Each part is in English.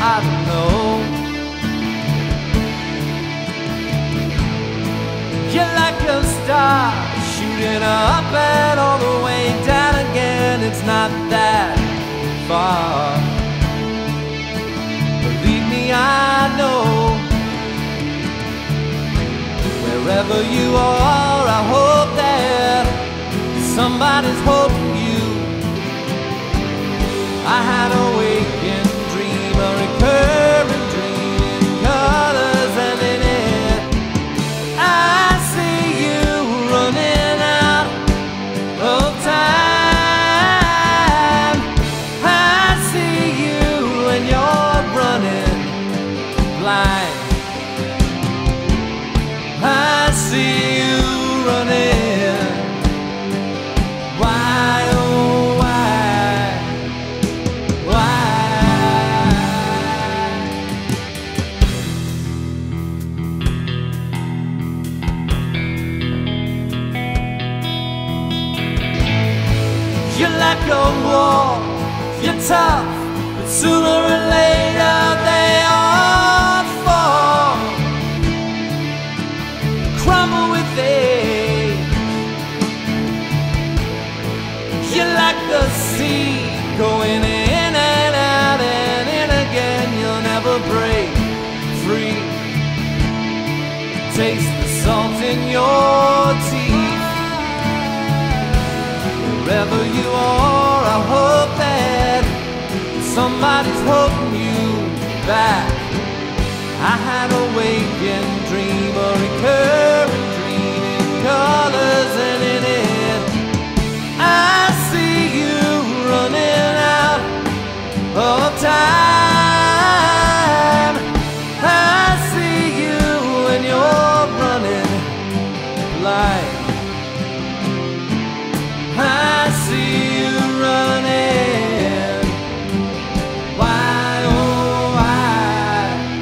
I don't know. You're like a star shooting up and all the way down again. It's not that far. Believe me, I know. Wherever you are, I hope that somebody's holding you. I had a waking dream, a recurring dream in colors, and in it I see you running out of time. I see you and you're running blind. I see you running. Why, oh why, why? You're like a wall, you're tough, but sooner or later they all fall, crumble with age. You're like the sea, going in and out and in again. You'll never break free. Taste the salt in your teeth. Wherever you are, I hope that somebody's holding you back. I had a waking dream, a recurring dream in colors, and in it I see you running out of time. I see you and you're running blind. I see you running. Why, oh why?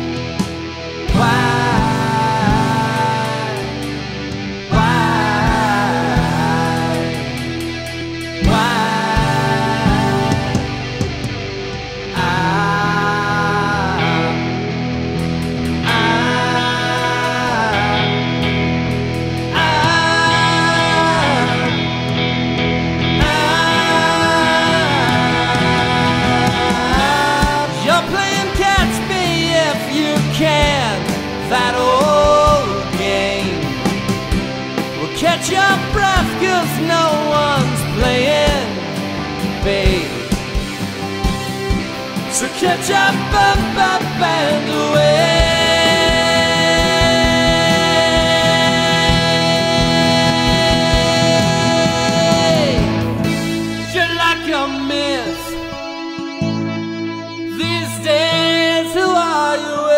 That old game. Well, catch your breath, 'cause no one's playing, babe. So catch up, and away. You're like a myth these days. Who are you with?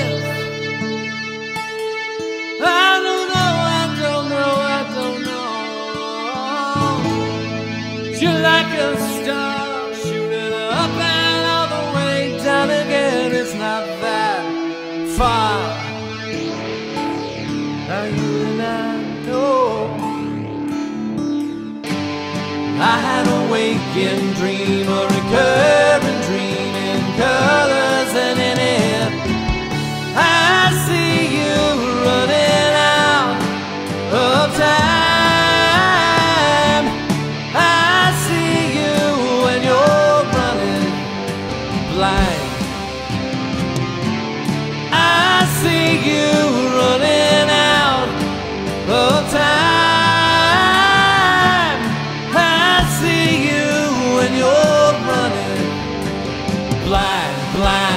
You're like a star shooting up and all the way down again. It's not that far. Now you and I know. I had a waking dream, a recurring dream in colors, and in it I see you running out of time. I see you running out of time. I see you when you're running blind, blind.